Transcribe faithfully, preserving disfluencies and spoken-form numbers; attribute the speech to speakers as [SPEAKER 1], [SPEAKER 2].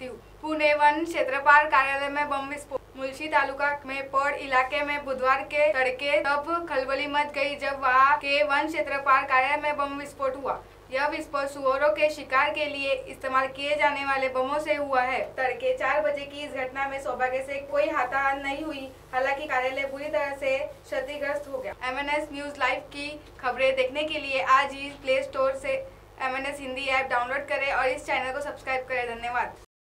[SPEAKER 1] मृत्यु। पुणे वन क्षेत्रपाल कार्यालय में बम विस्फोट। मुलशी तालुका में पौड़ इलाके में बुधवार के तड़के तब खलबली मच गई जब वहां के वन क्षेत्रपाल कार्यालय में बम विस्फोट हुआ। यह विस्फोट सुअरों के शिकार के लिए इस्तेमाल किए जाने वाले बमों से हुआ है। तड़के चार बजे की इस घटना में सौभाग्य से कोई हताहत नहीं हुई। हालांकि कार्यालय बुरी तरह से क्षतिग्रस्त हो गया। M N S news live की खबरें देखने के लिए आज ही प्ले स्टोर से M N S Hindi app download करें और इस चैनल को सब्सक्राइब करें। धन्यवाद।